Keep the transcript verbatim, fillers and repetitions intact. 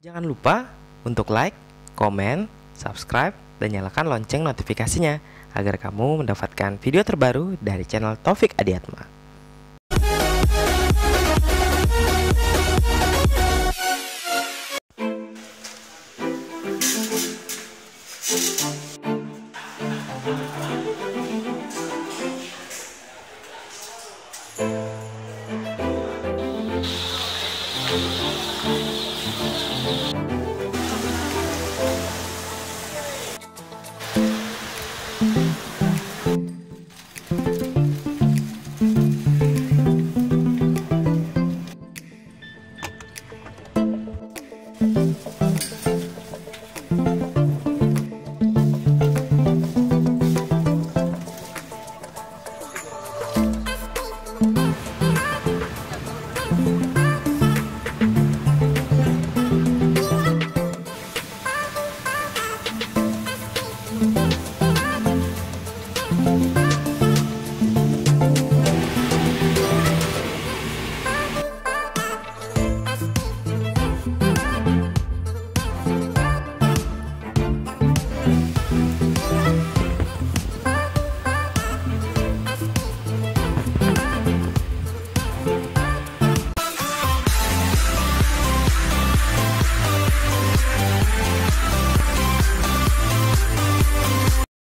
Jangan lupa untuk like, komen, subscribe, dan nyalakan lonceng notifikasinya agar kamu mendapatkan video terbaru dari channel Taufik Adiatma.